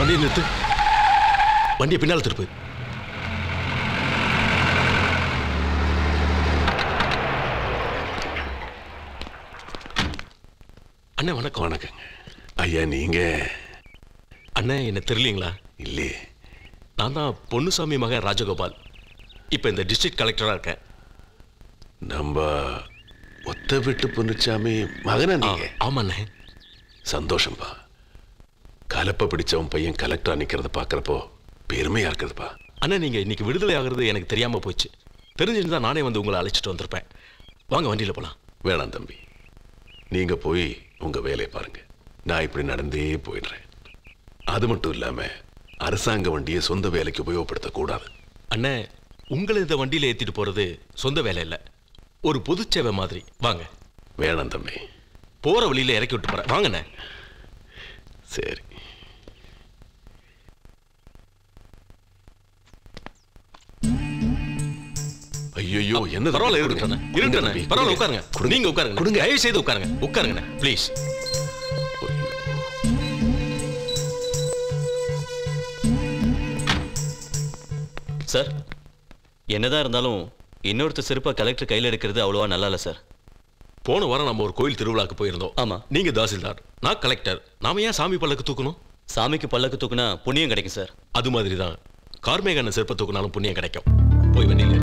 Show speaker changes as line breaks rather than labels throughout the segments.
வண்டியை நிறுத்து. வண்டியை பின்னால் திருப்பு. அண்ணே வணக்கம்.
வணக்கங்க ஐயா. நீங்க
அண்ணே என்ன தெரியலீங்களா?
இல்லையே.
நான் தான் பொன்னுசாமி மகன் ராஜகோபால். இப்போ இந்த டிஸ்ட்ரிக்ட் கலெக்டராக இருக்கேன்.
நம்ம ஒத்த விட்டு பொன்னுச்சாமி மகனா நீங்க?
ஆமாண்ணே.
சந்தோஷம்பா. கலப்பை பிடிச்சவன் பையன் கலெக்டரா நிக்கிறத பாக்குறப்போ பெருமையா இருக்குதுப்பா.
அண்ணா நீங்க இன்னைக்கு விடுதலை ஆகிறது எனக்கு தெரியாம போச்சு. தெரிஞ்சிருந்தா நானே வந்து உங்களை அழைச்சிட்டு வந்திருப்பேன். வாங்க வண்டியில போலாம்.
வேணாம் தம்பி, நீங்க போய் உங்க வேலையை பாருங்க. நான் இப்படி நடந்தே போயிடுறேன். அது மட்டும் இல்லாம அரசாங்க வண்டியை சொந்த வேலைக்கு உபயோகப்படுத்த கூடாது.
அண்ணே உங்களை இந்த வண்டியில ஏத்திட்டு போறது சொந்த வேலை இல்ல, ஒரு பொது சேவை மாதிரி. வாங்க.
வேணாம் தம்பி,
போற வழியில இறக்கி விட்டு போறேன். வாங்கண்ணே.
சரி. ஐயோ என்ன
பரவாயில்ல, இருக்கட்டும் இருக்கட்டும், பரவாயில்ல, உட்காருங்க. நீங்க உட்காருங்க, தயவு செய்து உட்காருங்க. உட்காருங்க ப்ளீஸ்.
சார், என்னதான் இருந்தாலும் இன்னொருத்தர் செருப்பா கலெக்டர் கையில் எடுக்கிறது அவ்வளவா நல்லா இல்லை சார்.
போன வாரம் நம்ம ஒரு கோயில் திருவிழாக்கு போயிருந்தோம்.
ஆமா.
நீங்க தாசில்தார், நான் கலெக்டர். நாம ஏன் சாமி பல்லக்கு தூக்கணும்?
சாமிக்கு பல்லக்கு தூக்குனா புண்ணியம் கிடைக்கும் சார்.
அது மாதிரி தான் கார்மேகன் செருப்பை தூக்குனாலும் புண்ணியம் கிடைக்கும். போய் வண்டியில.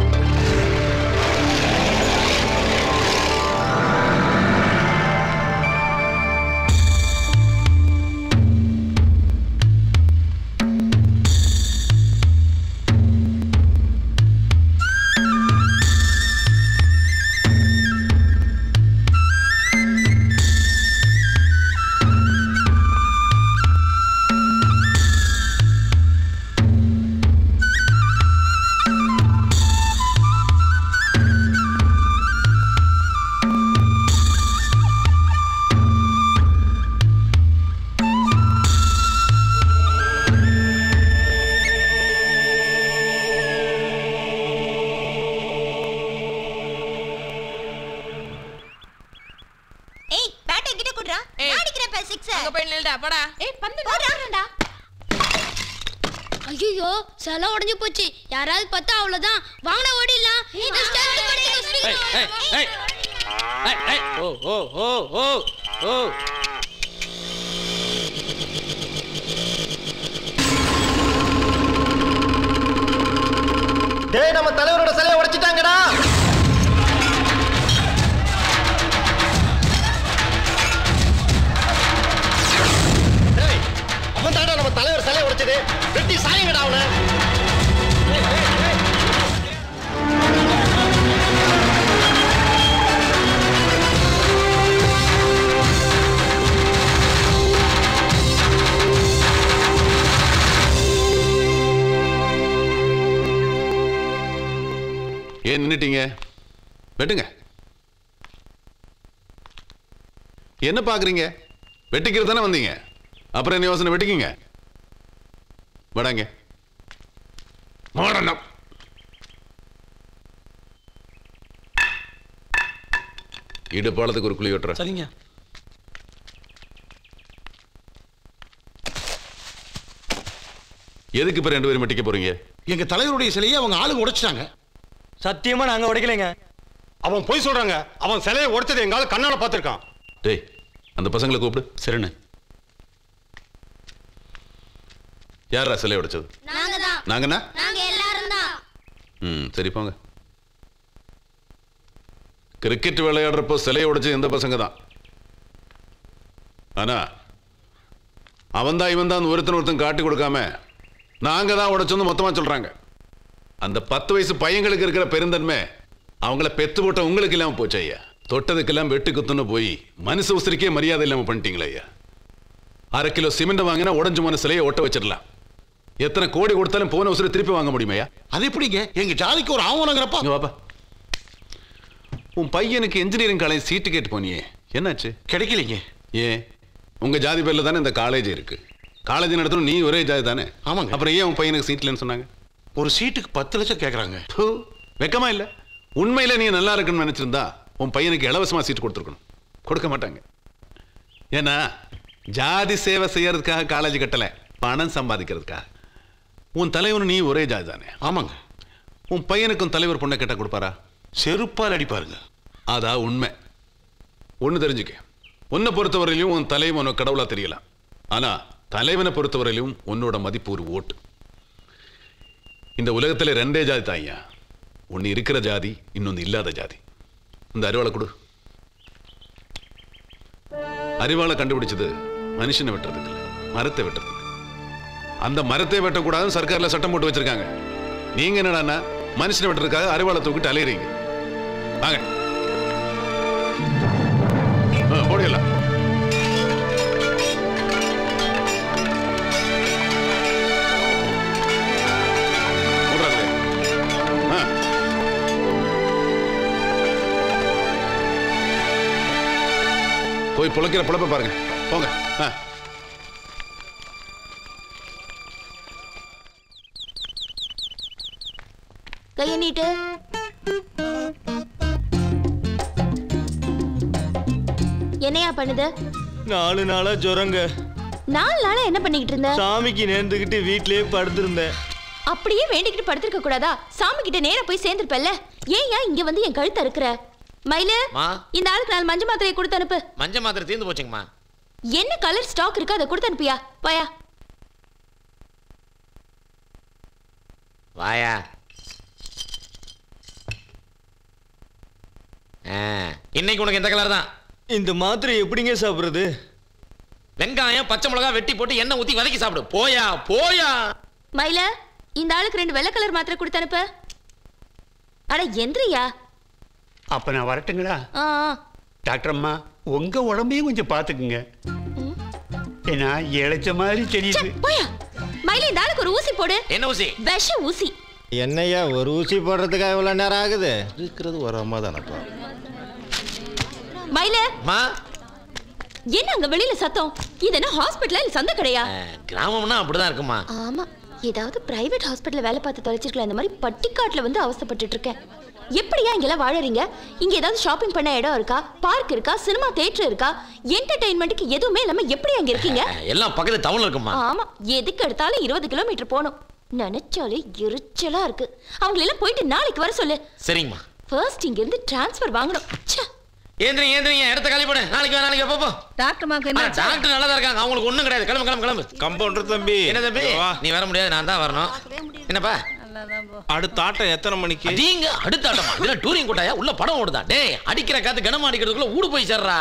ஐயோ செல உடைஞ்சு போச்சு. யாராவது பார்த்தா அவ்வளவுதான். வாங்க ஓடிடலாம்.
டேய், நம்ம தலைவரோட சிலையை உடைச்சிட்டாங்கடா. டேய், அவன் தாண்டா நம்ம தலைவர் சிலையை உடைச்சது. வெட்டி சாயங்கடா அவனை.
ஏன் நின்னுட்டீங்க? வெட்டுங்க. என்ன பாக்குறீங்க? வெட்டிக்கிறது தானே வந்தீங்க. அப்புறம் என்ன யோசனை? வெட்டிக்கிங்க. வடாங்க. மாடனம். இடுப்பாளத்துக்கு ஒரு குழி வெட்டுற.
சரிங்க.
எதுக்கு இப்ப 2 பேரும் வெட்டிக்க போறீங்க?
எங்க தலைவருடைய சிலையை அவங்க ஆளுங்க உடைச்சிட்டாங்க.
சத்தியமா நாங்க உடைக்கலைங்க.
அவன் போய் சொல்றாங்க. அவன் சிலையை உடைச்சது எங்க ஆளு கண்ணால பார்த்திருக்கான்.
டேய், அந்த பசங்களை கூப்பிடு.
சரிண்ணே.
யாரா சிலை உடைச்சது? நாங்கண்ணா? சரி போங்க. கிரிக்கெட் விளையாடுறப்போ சிலையை உடைச்சது எந்த பசங்க தான். ஆனா அவன் தான் இவன் தான் ஒருத்தன் காட்டி கொடுக்காம நாங்க தான் உடைச்சோன்னு மொத்தமா சொல்றாங்க. அந்த 10 வயசு பையங்களுக்கு இருக்கிற பெருந்தன்மை அவங்கள பெத்து போட்ட உங்களுக்கு இல்லாம போச்சு ஐயா. தொட்டதுக்கெல்லாம் வெட்டு குத்துன்னு போய் மனுஷ உசிரிக்கே மரியாதை இல்லாம பண்ணிட்டீங்களா ஐயா. 1/2 கிலோ சிமெண்ட் வாங்கினா உடஞ்சு மன சிலையை ஒட்ட வச்சிடலாம். எத்தனை கோடி கொடுத்தாலும் போன உசிரி திருப்பி வாங்க முடியுமையா?
அது எப்படிங்க? எங்க ஜாதிக்கு ஒரு ஆவணங்கிறப்பா.
பாப்பா, உன் பையனுக்கு இன்ஜினியரிங் காலேஜ் சீட்டு கேட்டு போனியே, என்னாச்சு?
கிடைக்கலைங்க.
ஏன்? உங்க ஜாதி பேர்ல தானே இந்த காலேஜ் இருக்கு. காலேஜ் நடத்தணும் நீ ஒரே ஜாதி தானே.
ஆமாங்க.
அப்புறம் ஏன் உன் பையனுக்கு சீட்லன்னு சொன்னாங்க?
ஒரு சீட்டுக்கு 10 லட்சம் கேட்கறாங்க.
வெக்கமா இல்ல? உண்மையில நீ நல்லா இருக்குன்னு நினைச்சிருந்தா உன் பையனுக்கு இலவசமா சீட்டு கொடுத்துருக்கணும். கொடுக்க மாட்டாங்க. ஏன்னா ஜாதி சேவை செய்யறதுக்காக காலேஜ் கட்டல, பணம் சம்பாதிக்கிறதுக்கா? உன் தலைவன் நீ ஒரே ஜாதி தானே?
ஆமாங்க.
உன் பையனுக்கும் தலைவர் பொண்ணை கேட்டால் கொடுப்பாரா?
செருப்பால் அடிப்பாருங்க.
அதான் உண்மை. ஒன்று தெரிஞ்சுக்க, உன்னை பொறுத்தவரையிலும் உன் தலைவன் உனக்கு கடவுளா தெரியலாம். ஆனால் தலைவனை பொறுத்தவரையிலும் உன்னோட மதிப்பு ஒரு ஓட்டு. இந்த உலகத்தில் 2 ஜாதி தான் ஐயா. ஒன்று இருக்கிற ஜாதி, இன்னொன்று இல்லாத ஜாதி. இந்த அறிவாளை கொடு. அறிவாளை கண்டுபிடிச்சது மனுஷனை வெட்டுறதுக்கு இல்லை, மரத்தை வெட்டுறதுக்கு. அந்த மரத்தை வெட்டக்கூடாதுன்னு சர்க்காரில் சட்டம் போட்டு வச்சிருக்காங்க. நீங்க என்னடா மனுஷனை வெட்டுறதுக்காக அறிவாளை தூக்கிட்டு அலையிறீங்க. வாங்க ஓடியலாம். போய் புழைக்கிற புழப்ப பாருங்க. போங்க.
கைய நீட்டு. என்னையா பண்ணுது?
4 நாளா ஜுரங்க.
4 நாளா என்ன பண்ணிக்கிட்டு இருந்த?
சாமிக்கு நேர்ந்துகிட்டு வீட்லயே படுத்திருந்தேன்.
அப்படியே வேண்டிக்கிட்டு படுத்திருக்க கூடாதா? சாமி கிட்ட நேரா போய் சேர்ந்துருப்பல்ல. ஏன்யா இங்க வந்து என் கழுத்தை இருக்கிற? மயிலு, இந்த ஆளுக்கு 4 மஞ்சள் மாத்திரையை கொடுத்து அனுப்பு.
மஞ்சள் மாத்திரை தீர்ந்து போச்சுங்கம்மா.
என்ன கலர் ஸ்டாக் இருக்கு அதை கொடுத்து அனுப்பியா? பாயா
வாயா. இன்னைக்கு உனக்கு எந்த கலர் தான்?
இந்த மாத்திரை எப்படிங்க சாப்பிடுறது?
வெங்காயம் பச்சை மிளகா வெட்டி போட்டு எண்ணெய் ஊத்தி வதக்கி சாப்பிடு. போயா போயா.
மயில, இந்த ஆளுக்கு 2 வெள்ளை கலர் மாத்திரை கொடுத்து அனுப்பு. அட எந்திரியா.
அப்ப நான் வரட்டுங்களா? டாக்டர் அம்மா, உங்க உடம்பையும் கொஞ்சம் பாத்துக்குங்க. ஏன்னா இழைச்ச மாதிரி தெரியுது.
போயா. மயில, இந்த ஆளுக்கு ஒரு ஊசி போடு.
என்ன ஊசி?
விஷ ஊசி.
என்னையா ஒரு ஊசி போடுறதுக்கு இவ்வளவு நேரம் ஆகுது?
இருக்கிறது ஒரு அம்மா தானப்பா.
மயில, என்ன அங்க வெளியில சத்தம்? இது என்ன ஹாஸ்பிடலா இல்ல சந்த கடையா?
கிராமம்னா அப்படிதான் இருக்குமா.
ஆமா, ஏதாவது பிரைவேட் ஹாஸ்பிடல்ல வேலை பார்த்து தொலைச்சிருக்கலாம். இந்த மாதிரி பட்டிக்காட்டுல வந்து அவஸ்தைப்பட்டுட்டு இருக்கேன். எப்படியா இங்கெல்லாம் வாழறீங்க? இங்க ஏதாவது ஷாப்பிங் பண்ண இடம் இருக்கா? பார்க் இருக்கா? சினிமா தியேட்டர் இருக்கா? என்டர்டெயின்மெண்ட்டுக்கு எதுவுமே இல்லாம எப்படி அங்க இருக்கீங்க?
எல்லாம் பக்கத்துல டவுன்ல இருக்குமா.
ஆமா, எதுக்கு எடுத்தாலும் 20 கிலோமீட்டர் போகணும். நினைச்சாலே எரிச்சலா இருக்கு. அவங்க எல்லாம் போயிட்டு நாளைக்கு வர சொல்லு.
சரிங்கம்மா.
ஃபர்ஸ்ட் இங்க இருந்து டிரான்ஸ்ஃபர் வாங்கணும்.
ஏந்திரிங்க ஏந்திரிங்க, இடத்த காலி போடு. நாளைக்கு போ.
டாக்டர் மாக்கு என்ன?
டாக்டர் நல்லா தான் இருக்காங்க. அவங்களுக்கு ஒண்ணும் கிடையாது. கிளம்பு.
கம்பவுண்டர் தம்பி.
என்ன தம்பி? நீ வர முடியாது, நான் தான் வரணும். என்னப்பா?
அடுத்த ஆட்டம் எத்தனை மணிக்கு?
நீங்க அடுத்த ஆட்டமா? இதுல டூரிங் கூட்டாயா? உள்ள படம் ஓடுதா? டேய், அடிக்கிற காத்து கனமா அடிக்கிறதுக்குள்ள ஊடு போய் சேர்றா.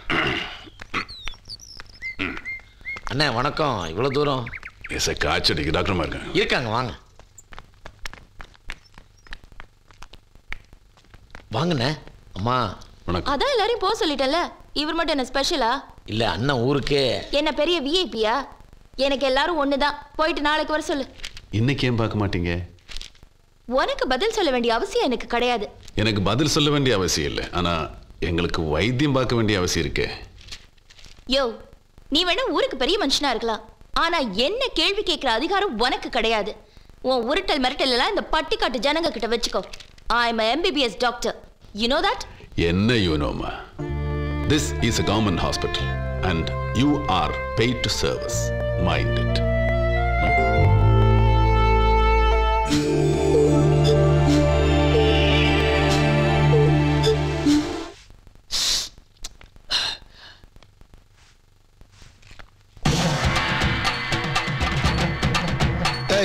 அண்ணே வணக்கம். இவ்வளவு தூரம்
காய்ச்சடிக்கு டாக்டர்
இருக்காங்க. வாங்க வாங்கண்ணே. அம்மா
அதான் எல்லாரையும் போக சொல்லிட்டேன்ல. இவர் மட்டும் என்ன ஸ்பெஷலா?
இல்ல, அண்ணன் ஊருக்கு
என்ன பெரிய விஐபியா? எனக்கு எல்லாரும் ஒண்ணுதான். போயிட்டு நாளைக்கு வர சொல்லு.
இன்னைக்கு ஏன் பார்க்க மாட்டீங்க?
உனக்கு பதில் சொல்ல வேண்டிய அவசியம் எனக்கு கிடையாது.
எனக்கு பதில் சொல்ல வேண்டிய அவசியம் இல்லை, ஆனா எங்களுக்கு வைத்தியம் பார்க்க வேண்டிய அவசியம் இருக்கு.
யோ, நீ வேணா ஊருக்கு பெரிய மனுஷனா இருக்கலாம், ஆனா என்ன கேள்வி கேட்கிற அதிகாரம் உனக்கு கிடையாது. உன் உருட்டல் மிரட்டல் எல்லாம் இந்த பட்டிக்காட்டு ஜனங்க கிட்ட வச்சுக்கோ. I am a MBBS doctor. You know that?
என்ன you know ma? This is a government hospital and you are paid to serve us. Mind it.
Hey.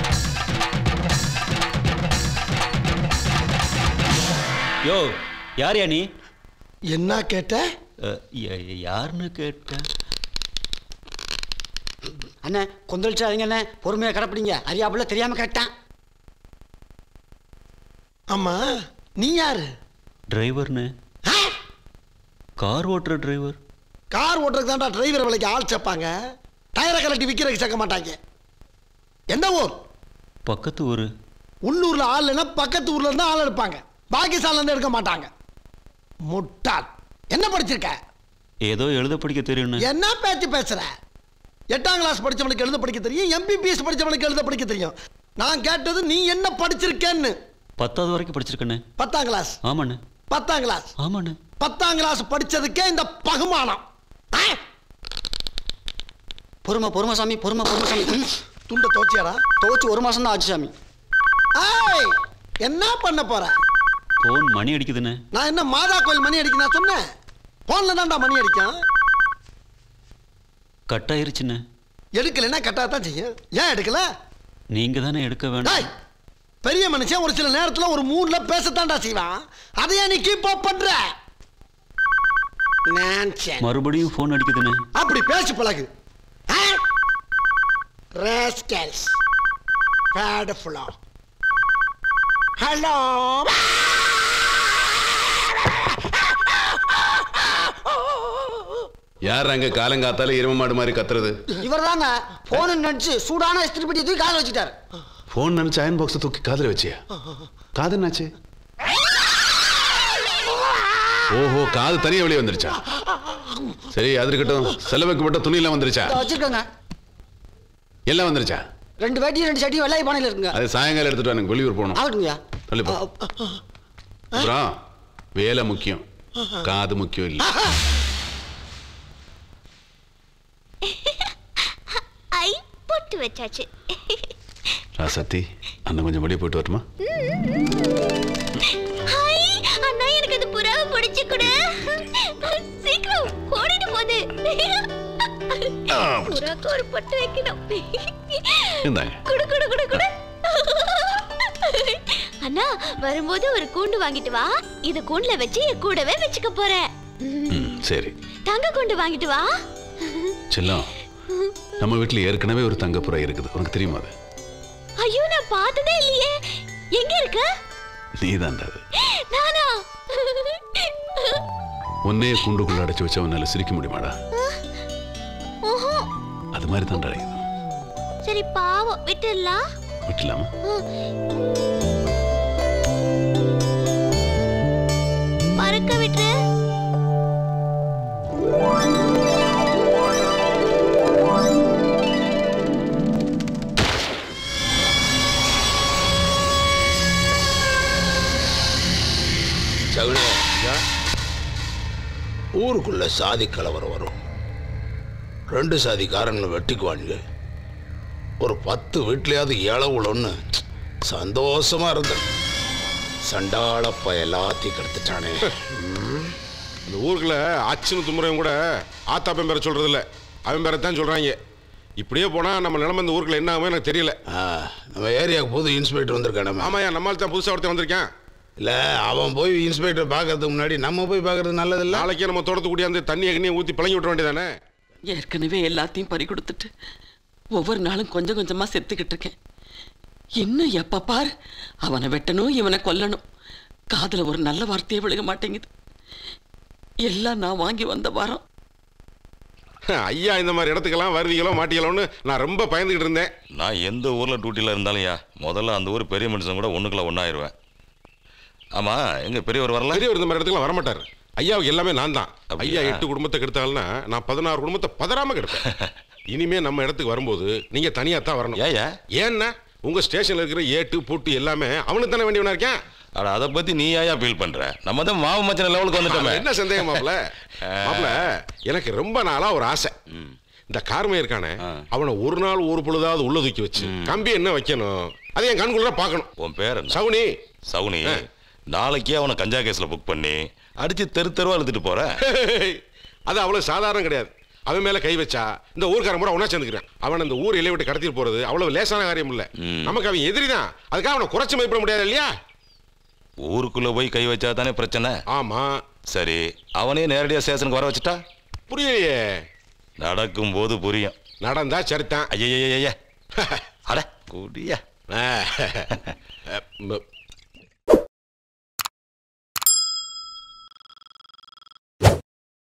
யோ, யார் நீ?
என்ன கேட்ட?
யாருன்னு கேட்ட?
அண்ணே கொந்தளிச்சாதீங்க அண்ணே, பொறுமையா கடப்பிடிங்க. அறியாப்புல தெரியாம கேட்டான்.
ஆமா, நீ யாரு?
டிரைவர்னு. கார் ஓட்டுற டிரைவர்.
கார் ஓட்டுறதுக்கு தான்டா டிரைவர் வேலைக்கு ஆள் சேர்ப்பாங்க. டயரை கலட்டி விற்கிறதுக்கு சேர்க்க மாட்டாங்க. எந்த ஊர்?
பக்கத்து ஊர்.
உள்ளூர்ல ஆள் இல்லைன்னா பக்கத்து ஊர்ல இருந்தா ஆள் எடுப்பாங்க. பாகிஸ்தான்ல இருந்து எடுக்க மாட்டாங்க. முட்டாள். என்ன படிச்சிருக்க?
ஏதோ எழுத படிக்க தெரியும்.
என்ன பேச்சு பேசுற? 8ஆம் கிளாஸ் படிச்சவனுக்கு எழுத படிக்க தெரியும், MBBS படிச்சவனுக்கு எழுத படிக்க தெரியும். நான் கேட்டது நீ என்ன படிச்சிருக்கேன்னு.
10வது வரைக்கும் படிச்சிருக்கேன்னு.
10ஆம் கிளாஸ்?
ஆமாண்ணே.
10ஆம் கிளாஸ்?
பொறுமை சாமி பொறுமை சாமி.
துண்டை துவச்சியாடா?
துவச்சு 1 மாசம் தான் ஆச்சு சாமி.
ஏய், என்ன பண்ண போற?
போன் மணி அடிக்குதுன்னு.
நான் என்ன மாதா கோயில் மணி அடிக்க நான் சொன்னேன்? போன்ல தான்டா மணி அடிக்கும்.
கட் ஆயிருச்சுன்னு.
எடுக்கலைன்னா கட்டாதான் செய்யும். ஏன் எடுக்கல?
நீங்க தானே எடுக்க வேண்டாம்.
பெரிய மனுஷன் ஒரு சில நேரத்துல ஒரு மூட்ல பேசத்தான்டா செய்வான். அதையா நீ கீப் அப் பண்ற?
மறுபடியும் போன் அடிக்குதுன்னு.
அப்படி பேசி பழகு. ராஸ்கல்ஸ். பேட் ஃபுல்லா. ஹலோ.
யார் அங்க காலங்காத்தால எருமை மாடு மாதிரி கத்துறது?
இவர்தாங்க போன் நினைச்சு சூடான இஸ்திரி பெட்டி தூக்கி காதுல வச்சுட்டாரு.
போன் நினைச்சு அயன் பாக்ஸ் தூக்கி காதுல வச்சியா? காது என்னாச்சு? ஓஹோ, காது தனியா வெளியே வந்துருச்சா? சரி, அது இருக்கட்டும். செலவுக்கு மட்டும் துணி எல்லாம் வந்துருச்சா?
வச்சிருக்கங்க.
எல்லாம் வந்துருச்சா?
2 வேட்டி 2 சட்டி வெள்ளாய் பானையில இருக்குங்க.
அது சாயங்காலம் எடுத்துட்டு வாங்க, வெளியூர் போகணும்.
ஆகட்டுங்கய்யா.
அப்புறம் வேலை முக்கியம், காது முக்கியம் இல்லை.
ஐ போட்டு வச்சாச்சு.
ராசத்தி, அண்ணன் கொஞ்சம் வெளியே போயிட்டு வரட்டுமா?
ஹாய் அண்ணா, எனக்கு அந்த புறாவை பிடிச்சு கொடு. சீக்கிரம் ஓடிட்டு போகுது. புறாக்கு ஒரு பொட்டு வைக்கணும். குடு குடு குடு குடு. அண்ணா, வரும்போது ஒரு கூண்டு வாங்கிட்டு வா. இத கூண்டுல வச்சு கூடவே வச்சுக்க போறேன்.
சரி.
தங்க கூண்டு வாங்கிட்டு வா.
செல்லம், நம்ம வீட்டுல ஏற்கனவே ஒரு தங்கப்புறா இருக்குது, உனக்கு தெரியுமா? அது
ஐயோ, நான் பார்த்ததே இல்லையே. எங்க இருக்கு?
நீதான்டா அது.
நானா?
ஒன்னே கூண்டுக்குள்ள அடைச்சு வச்சா உன்னால சிரிக்க முடியுமாடா? அது மாதிரி தான்டா இது.
சரி, பாவம், விட்டுடலாம்.
விட்டுலாமா?
பறக்க விட்டு.
ஊருக்குள்ள சாதி கலவரம் வரும். 2 சாதிக்காரங்களை வெட்டிக்குவாங்க. ஒரு 10 வீட்லயாவது இளவுளொன்னு சந்தோஷமா இருந்த சண்டாளப்ப எல்லாத்தையும் கெடுத்துட்டானே.
இந்த ஊருக்குள்ள அச்சுன்னு தும்புறவங்க கூட ஆத்தாப்பன் பேரை சொல்றது இல்லை, அவன் பேரை தான் சொல்றாங்க. இப்படியே போனா நம்ம நிலைமை இந்த ஊருக்குள்ள என்ன ஆகும் எனக்கு தெரியல.
நம்ம ஏரியாவுக்கு புது இன்ஸ்பெக்டர் வந்திருக்கானே.
ஆமாயா, நம்மளால தான் புதுசாக ஒருத்தன் வந்திருக்கேன்.
இல்லை, அவன் போய் இன்ஸ்பெக்டர் பார்க்கறதுக்கு முன்னாடி நம்ம போய் பார்க்கறது நல்லது இல்லை.
நாளைக்கே நம்ம தோட்டத்து கூடிய தண்ணியை கண்ணியை ஊற்றி பழங்கி விட்டுற வேண்டியதானே?
ஏற்கனவே எல்லாத்தையும் பறி கொடுத்துட்டு ஒவ்வொரு நாளும் கொஞ்சம் கொஞ்சமா செத்துக்கிட்டு இருக்கேன். இன்னும் எப்ப பாரு அவனை வெட்டணும், இவனை கொல்லணும். காதுல ஒரு நல்ல வார்த்தையே விழுக மாட்டேங்குது. எல்லாம் நான் வாங்கி வந்த வாரம்.
ஐயா, இந்த மாதிரி இடத்துக்கெல்லாம் வருவீங்களோ மாட்டீங்களோன்னு நான் ரொம்ப பயந்துகிட்டு இருந்தேன்.
நான் எந்த ஊரில் டியூட்டியில் இருந்தாலும் முதல்ல அந்த ஊர் பெரிய மனுஷன் கூட ஒன்றுக்குள்ள ஒன்றாயிருவேன். ஆமாம், எங்கள் பெரியவர் வரல?
பெரியவர் இந்த மாதிரி இடத்துக்குலாம் வரமாட்டார். ஐயாவுக்கு எல்லாமே நான் தான். ஐயா 8 குடும்பத்தை கெடுத்தாங்கன்னா நான் 16 குடும்பத்தை பதறாமல் கெடுப்பேன். இனிமே நம்ம இடத்துக்கு வரும்போது நீங்கள் தனியாக தான் வரணும். ஏன்னா உங்கள் ஸ்டேஷனில் இருக்கிற ஏட்டு பூட்டு எல்லாமே அவனுக்கு தானே வேண்டியவனா இருக்கேன்.
அதை பற்றி நீ ஏயா ஃபீல் பண்ணுற? நம்ம தான் மாவு மச்சன லெவலுக்கு வந்துட்டோமே.
என்ன சந்தேகம் மாப்பிள்ள? மாப்பிள்ள, எனக்கு ரொம்ப நாளாக ஒரு ஆசை. இந்த கார்மே இருக்கானே, அவனை ஒரு நாள் ஒரு பொழுதாவது உள்ள தூக்கி வச்சு கம்பி என்ன வைக்கணும் அதை என் கண்குள்ள பார்க்கணும்.
உன் பேர் என்ன?
சவுனி.
சவுனி, நாளைக்கே அவனை கஞ்சா கேஸில் புக் பண்ணி அடித்து தெருவா எழுதிட்டு போகிறேன்.
அது அவ்வளோ சாதாரணம் கிடையாது. அவன் மேலே கை வச்சா இந்த ஊர்க்காரன் கூட அவனா சேர்ந்துக்கிறேன். அவன் இந்த ஊர் இலையை விட்டு கடத்திட்டு போகிறது அவ்வளோ லேசான காரியம் இல்லை. நமக்கு அவன் எதிரி தான், அதுக்காக அவனை குறைச்சி மதிப்பிட முடியாது இல்லையா?
ஊருக்குள்ள போய் கை வச்சா தானே பிரச்சனை.
ஆமா.
சரி, அவனே நேரடியாக ஸ்டேஷனுக்கு வர வச்சுட்டா?
புரியலையே.
நடக்கும் போது புரியும்.
நடந்தா சரித்தான்.
ஐயா அட கூடியா.